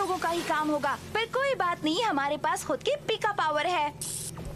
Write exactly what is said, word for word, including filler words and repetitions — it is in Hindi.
लोगों का ही काम होगा, पर कोई बात नहीं, हमारे पास खुद की पिका पावर है।